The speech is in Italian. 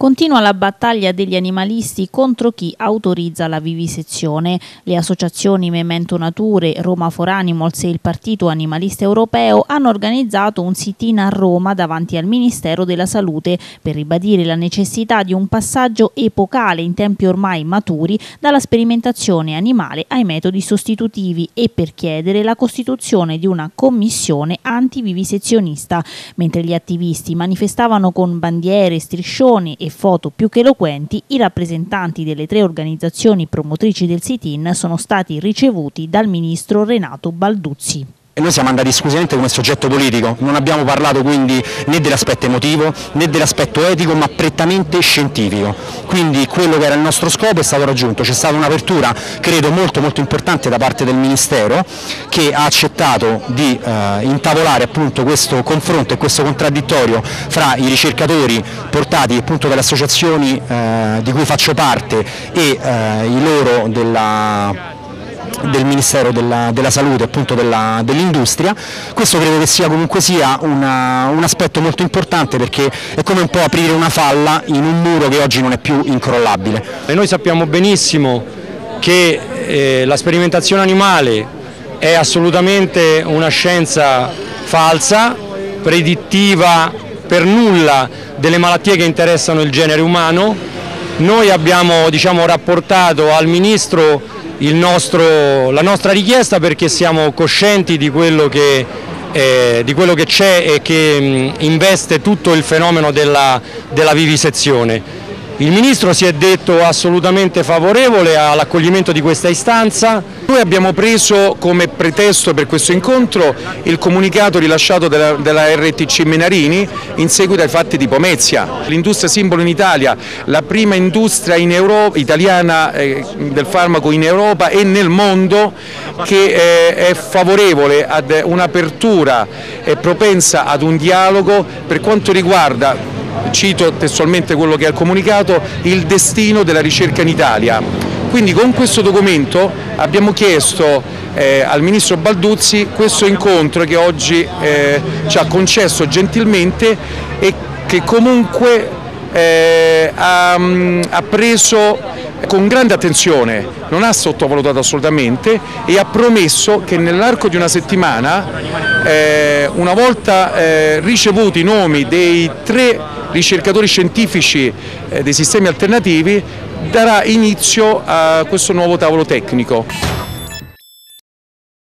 Continua la battaglia degli animalisti contro chi autorizza la vivisezione. Le associazioni Memento Nature, Roma for Animals e il Partito Animalista Europeo hanno organizzato un sit-in a Roma davanti al Ministero della Salute per ribadire la necessità di un passaggio epocale in tempi ormai maturi dalla sperimentazione animale ai metodi sostitutivi e per chiedere la costituzione di una commissione antivivisezionista, mentre gli attivisti manifestavano con bandiere, striscioni e foto più che eloquenti. I rappresentanti delle 3 organizzazioni promotrici del sit-in sono stati ricevuti dal ministro Renato Balduzzi. E noi siamo andati esclusivamente come soggetto politico, non abbiamo parlato quindi né dell'aspetto emotivo né dell'aspetto etico, ma prettamente scientifico. Quindi quello che era il nostro scopo è stato raggiunto, c'è stata un'apertura credo molto importante da parte del Ministero, che ha accettato di intavolare appunto questo confronto e questo contraddittorio fra i ricercatori portati appunto dalle associazioni di cui faccio parte e i loro del Ministero della Salute, appunto dell'Industria. Questo credo che sia comunque sia un aspetto molto importante, perché è come un po' aprire una falla in un muro che oggi non è più incrollabile. E noi sappiamo benissimo che la sperimentazione animale è assolutamente una scienza falsa, predittiva per nulla delle malattie che interessano il genere umano. Noi abbiamo rapportato al Ministro la nostra richiesta perché siamo coscienti di quello che c'è e che investe tutto il fenomeno della vivisezione. Il Ministro si è detto assolutamente favorevole all'accoglimento di questa istanza. Noi abbiamo preso come pretesto per questo incontro il comunicato rilasciato dalla RTC Menarini in seguito ai fatti di Pomezia. L'industria simbolo in Italia, la prima industria italiana del farmaco in Europa e nel mondo, che è favorevole ad un'apertura e propensa ad un dialogo per quanto riguarda, cito testualmente quello che è il comunicato, il destino della ricerca in Italia. Quindi con questo documento abbiamo chiesto al Ministro Balduzzi questo incontro che oggi ci ha concesso gentilmente e che comunque ha preso con grande attenzione, non ha sottovalutato assolutamente e ha promesso che nell'arco di una settimana, una volta ricevuti i nomi dei 3 ricercatori scientifici dei sistemi alternativi, darà inizio a questo nuovo tavolo tecnico.